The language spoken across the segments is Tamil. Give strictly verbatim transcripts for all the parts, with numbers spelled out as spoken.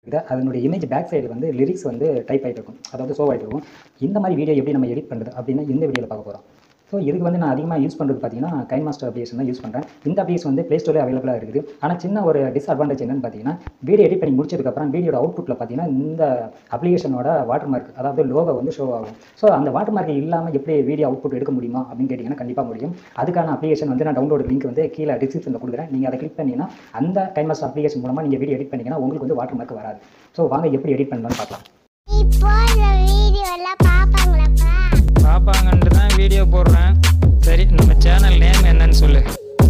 அதனுடைய இமேஜ் பேக் சைடு வந்து லிரிக்ஸ் வந்து டைப் ஆகிட்டு இருக்கும், அதாவது ஷோ ஆகிட்டு இருக்கும். இந்த மாதிரி வீடியோ எப்படி நம்ம எடிட் பண்ணுறது அப்படின்னு இந்த வீடியோவில் பார்க்க போகிறோம். ஸோ இதுக்கு வந்து நான் அதிகமாக யூஸ் பண்ணுறது பார்த்தீங்கன்னா கைன்மாஸ்டர் அப்ளிகேஷன் தான் யூஸ் பண்ணுறேன். இந்த அப்ளிகேஷன் வந்து ப்ளே ஸ்டோரில் அவைலபிளாக இருக்குது. ஆனால் சின்ன ஒரு டிஸ்அட்வான்டேஜ் என்னென்னு பார்த்தீங்கன்னா, வீடியோ எடிட் பண்ணி முடிச்சதுக்கப்புறம் வீடியோட அவுட்புட்டில் பார்த்தீங்கன்னா இந்த அப்ளிகேஷனோட வாட்டர் மார்க், அதாவது லோகோ வந்து ஷோ ஆகும். ஸோ அந்த வாட்டர் மார்க் இல்லாமல் எப்படி வீடியோ அவுட்புட் எடுக்க முடியுமா அப்படின்னு கேட்டிங்கன்னா கண்டிப்பாக முடியும். அதுக்கான அப்ளிகேஷன் வந்து நான் டவுன்லோட் லிங்க் வந்து கீழே டிஸ்கிரிப்ஷனில் கொடுக்குறேன். நீங்கள் அதை கிளிக் பண்ணிங்கன்னா அந்த கைன்மாஸ்டர் அப்ளிகேஷன் மூலமாக நீங்கள் வீடியோ எடிட் பண்ணிங்கன்னா உங்களுக்கு வந்து வாட்டர் மார்க் வராது. ஸோ வாங்க எப்படி எடிட் பண்ணலாம்னு பார்க்கலாம். பாப்பாங்கன்ட்டு தான் வீடியோ போடுறேன். சரி, நம்ம சேனல் நேம் என்னன்னு சொல்லு.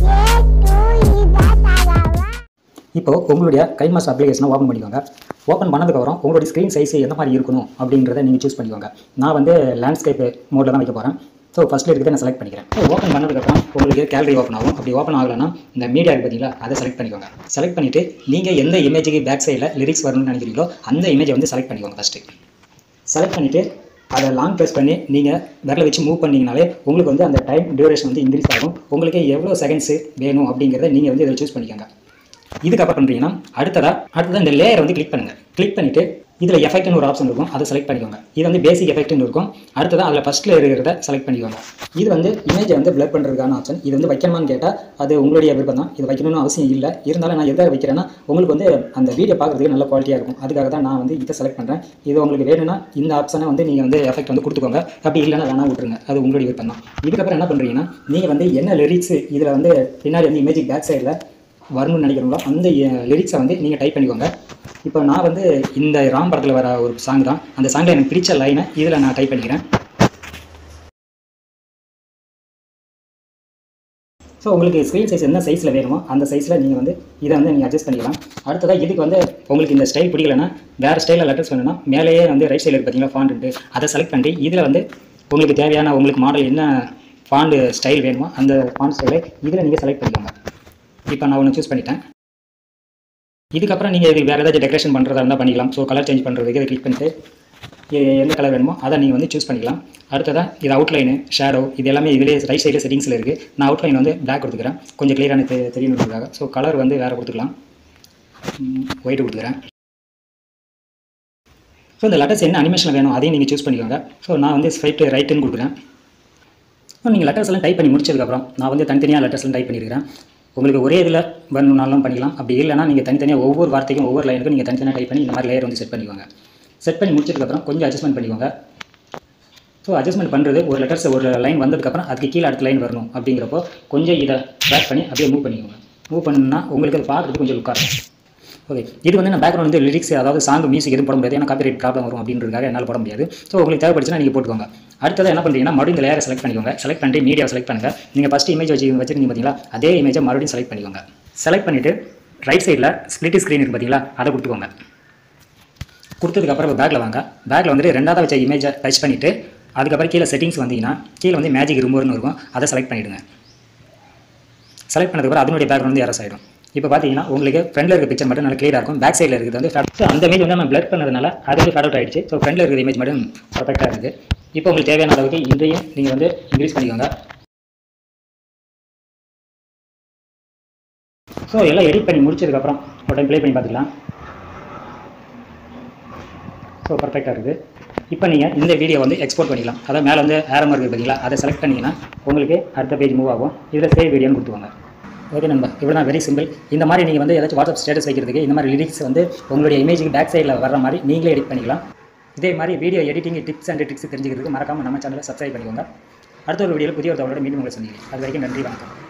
இப்போ உங்களுடைய கைன்மாஸ்டர் அப்ளிகேஷனை ஓப்பன் பண்ணிக்கோங்க. ஓப்பன் பண்ணதுக்கப்புறம் உங்களுடைய ஸ்க்ரீன் சைஸ் எந்த மாதிரி இருக்கணும் அப்படின்றத நீங்கள் சூஸ் பண்ணிக்கோங்க. நான் வந்து லேண்ட்ஸ்கேப் மோடில் தான் வைக்க போகிறேன். ஸோ ஃபஸ்ட்டில் இருக்கிறத நான் செலக்ட் பண்ணிக்கிறேன். ஸோ ஓப்பன் பண்ணதுக்கப்புறம் உங்களுக்கு கேலரி ஓப்பன் ஆகும். அப்படி ஓப்பன் ஆகலைன்னா இந்த மீடியா இருக்குது பார்த்தீங்களா, அதை செலக்ட் பண்ணிக்கோங்க. செலக்ட் பண்ணிவிட்டு நீங்கள் எந்த இமேஜுக்கு பேக் சைடில் லிரிக்ஸ் வரணும்னு நினைக்கிறீங்களோ அந்த இமேஜை வந்து செலக்ட் பண்ணிக்கோங்க. ஃபஸ்ட்டு செலக்ட் பண்ணிவிட்டு அதை லாங் ப்ரெஸ் பண்ணி நீங்கள் விரலை வச்சு மூவ் பண்ணிங்கனாலே உங்களுக்கு வந்து அந்த டைம் டியூரேஷன் வந்து இன்க்ரீஸ் ஆகும். உங்களுக்கு எவ்வளோ செகண்ட்ஸு வேணும் அப்படிங்கிறத நீங்கள் வந்து இதில் சூஸ் பண்ணிக்கோங்க. இதுக்கப்புறம் பண்ணுறீங்கன்னா அடுத்ததாக அடுத்ததாக இந்த லேயரை வந்து கிளிக் பண்ணுங்கள். கிளிக் பண்ணிவிட்டு இதில் எஃபெக்ட்னு ஒரு ஆப்ஷன் இருக்கும், அதை செலக்ட் பண்ணிக்கோங்க. இது வந்து பேசிக் எஃபெக்ட்னு இருக்கும். அடுத்ததாக அதில் ஃபஸ்ட்டில் இருக்கிறத செலக்ட் பண்ணிக்கோங்க. இது வந்து இமேஜை வந்து பிளர் பண்ணுறதுக்கான ஆப்ஷன். இது வந்து வைக்கணுமான்னு கேட்டால் அது உங்களுடைய விருப்பம் தான். இது வைக்கணும்னு அவசியம் இல்லை. இருந்தாலும் நான் எதை வைக்கிறேன்னா உங்களுக்கு வந்து அந்த வீடியோ பார்க்குறதுக்கு நல்ல குவாலிட்டியாக இருக்கும். அதுக்காக தான் நான் வந்து இதை செலக்ட் பண்ணுறேன். இது உங்களுக்கு வேணும்னா இந்த ஆப்ஷனை வந்து நீங்கள் வந்து எஃபெக்ட் வந்து கொடுத்துக்கோங்க. அப்படி இல்லைன்னா வேணா விட்டுருங்க, அது உங்களுடைய விருப்பம் தான். இதுக்கப்புறம் என்ன பண்ணுறீங்கன்னா நீங்கள் வந்து என்ன லிரிக்ஸ் இதில் வந்து பின்னாடி வந்து இமேஜிக் பேக் சைடில் வரணும்னு நினைக்கிறீங்களோ அந்த லிரிக்ஸை வந்து நீங்கள் டைப் பண்ணிக்கோங்க. இப்போ நான் வந்து இந்த ராம் படத்தில் வர ஒரு சாங் தான், அந்த சாங்கில் எனக்கு பிடிச்ச லைனை இதில் நான் டைப் பண்ணிக்கிறேன். ஸோ உங்களுக்கு ஸ்க்ரீன் சைஸ் என்ன சைஸில் வேணுமோ அந்த சைஸில் நீங்கள் வந்து இதை வந்து நீங்கள் அட்ஜஸ்ட் பண்ணிக்கலாம். அடுத்ததாக இதுக்கு வந்து உங்களுக்கு இந்த ஸ்டைல் பிடிக்கலன்னா வேறு ஸ்டைலில் லெட்டர்ஸ் வேணும்னா மேலேயே வந்து ரைட் சைடில் பார்த்தீங்கன்னா ஃபாண்ட்டு அதை செலக்ட் பண்ணி இதில் வந்து உங்களுக்கு தேவையான உங்களுக்கு மாடல் என்ன ஃபாண்ட் ஸ்டைல் வேணுமோ அந்த ஃபாண்ட் ஸ்டைலை இதில் நீங்கள் செலக்ட் பண்ணிக்கோங்க. இப்போ நான் ஒன்று சூஸ் பண்ணிட்டேன். இதுக்கப்புறம் நீங்கள் இது வேறு ஏதாச்சும் டெக்கரேஷன் பண்ணுறதா இருந்தால் பண்ணிக்கலாம். ஸோ கலர் சேஞ்ச் பண்ணுறதுக்கு இதை கிளிக் பண்ணிட்டு எந்த கலர் வேணுமோ அதை நீங்கள் வந்து சூஸ் பண்ணிக்கலாம். அடுத்ததாக இது அவுட்லைனு ஷேடோ இது எல்லாமே இதிலே ரைட் சைடில் செட்டிங்ஸில் இருக்குது. நான் அவுட்லைன் வந்து பிளாக் கொடுத்துக்கிறேன், கொஞ்சம் கிளியரான தெ தெரியணுன்றதுக்காக. ஸோ கலர் வந்து வேறு கொடுத்துக்கலாம், ஒயிட் கொடுத்துக்கிறேன். ஸோ இந்த லெட்டர்ஸ் என்ன அனிமேஷன் வேணும் அதையும் நீங்கள் சூஸ் பண்ணிக்கோங்க. ஸோ நான் வந்து ஸ்ட்ரைட் ரைட்டுன்னு கொடுக்குறேன். ஸோ நீங்கள் லெட்டர்ஸ் எல்லாம் டைப் பண்ணி முடிச்சதுக்கப்புறம் நான் வந்து தனித்தனியாக லெட்டர்ஸ் எல்லாம் டைப் பண்ணியிருக்கிறேன். உங்களுக்கு ஒரே இதில் வரணுன்னாலும் பண்ணிக்கலாம். அப்படி இல்லைனா நீங்கள் தனித்தனியாக ஒவ்வொரு வார்த்தைக்கும் ஒவ்வொரு லைனுக்கும் நீங்கள் தனித்தனியாக டைப் பண்ணி இந்த மாதிரி லேயர் வந்து செட் பண்ணிக்கோங்க. செட் பண்ணி முடிச்சதுக்கப்புறம் கொஞ்சம் அட்ஜஸ்ட்மெண்ட் பண்ணிக்கோங்க. ஸோ அட்ஜஸ்ட்மெண்ட் பண்ணுறது ஒரு லெட்டர்ஸ் ஒரு லைன் வந்ததுக்கப்புறம் அதுக்கு கீழே அடுத்த லைன் வரணும். அப்படிங்கிறப்போ கொஞ்சம் இதை பேக் பண்ணி அப்படியே மூவ் பண்ணிக்கோங்க. மூவ் பண்ணால் உங்களுக்கு அது பார்க்குறதுக்கு கொஞ்சம் லுக்காக இருக்கும். ஓகே, இது வந்து நான் பேக்ரவுண்ட் வந்து லிரிக்ஸ் அதாவது சாங் மியூசிக் எதுவும் போட முடியாது, ஏன்னா காப்பிரைட் ப்ராப்ளம் வரும் அப்படின்றதுக்காக என்னால் போட முடியாது. ஸோ உங்களுக்கு தேவைப்படுச்சுன்னா நீங்கள் போட்டுக்கோங்க. அடுத்தது என்ன பண்ணுறீங்கன்னா மறுபடியும் இந்த லேயரை செலக்ட் பண்ணிக்கோங்க. செலக்ட் பண்ணிட்டு மீடியா செலக்ட் பண்ணுங்கள். நீங்கள் ஃபஸ்ட்டு இமேஜ் வச்சு வச்சுருக்கீங்க பார்த்தீங்களா, அதே இமேஜை மறுபடியும் செலக்ட் பண்ணிக்கோங்க. செலக்ட் பண்ணிவிட்டு ரைட் சைடில் ஸ்ப்ளிட் ஸ்க்ரீன் இருக்குது பார்த்தீங்களா, அதை கொடுத்துக்கோங்க. கொடுத்ததுக்கப்புறம் பேக்கில் வாங்க. பேக்கில் வந்துட்டு ரெண்டாவது வச்ச இமேஜை டச் பண்ணிவிட்டு அதுக்கப்புறம் கீழே செட்டிங்ஸ் வந்தீங்கன்னா கீழே வந்து மேஜிக் ரிமூவர்னு இருக்கும், அதை செலக்ட் பண்ணிவிடுங்க. செலக்ட் பண்ணதுக்கப்புறம் அதனுடைய பேக்ரவுண்ட் வந்து எரஸ் ஆகிடும். இப்போ பார்த்தீங்கன்னா உங்களுக்கு ஃப்ரண்டில் இருக்க பிக்சர் மட்டும் நல்லா கிளியராக இருக்கும். பேக் சைடில் இருக்கிறது வந்து ஸோ அந்த இமேஜ் வந்து நம்ம பிளர் பண்ணதுனால அது வந்து ஃபேட் அவுட் ஆகிடுச்சு. ஸோ ஃப்ரண்டில் இருக்கிற இமேஜ் மட்டும் பர்ஃபெக்டாக இருக்குது. இப்போ உங்களுக்கு தேவையான அளவுக்கு இதையும் நீங்கள் வந்து இன்க்ரீஸ் பண்ணிக்கோங்க. ஸோ எல்லாம் எடிட் பண்ணி முடிச்சதுக்கப்புறம் ஒரு டைம் ப்ளே பண்ணி பார்த்துக்கலாம். ஸோ பர்ஃபெக்டாக இருக்குது. இப்போ நீங்கள் இந்த வீடியோ வந்து எக்ஸ்போர்ட் பண்ணிக்கலாம். அதாவது மேலே வந்து ஆரமாக இருக்குது பார்த்தீங்களா, அதை செலக்ட் பண்ணிங்கன்னா உங்களுக்கு அடுத்த பேஜ் மூவ் ஆகும். இதில் சேவ் வீடியோன்னு கொடுத்துவாங்க. ஓகே நண்பா, இவ்வளோ தான், வெரி சிம்பிள். இந்த மாதிரி நீங்கள் வந்து ஏதாச்சும் வாட்ஸ்அப் ஸ்டேட்டஸ் வைக்கிறதுக்கு இந்த மாதிரி லிரிக்ஸ் வந்து உங்களுடைய இமேஜுக்கு பேக் சைடில் வர மாதிரி நீங்களே எடிட் பண்ணிக்கலாம். இதே மாதிரி video editing tips and tricks தெரிஞ்சுக்கிறதுக்கு மறக்காமல் நம்ம சேனலை சப்ஸ்கிரைப் பண்ணிக்கோங்க. அடுத்த ஒரு வீடியோவில் புதிய ஒரு தகவலோட மீண்டும் உங்களை சந்திக்கிறேன். அது வரைக்கும் நன்றி, வணக்கம்.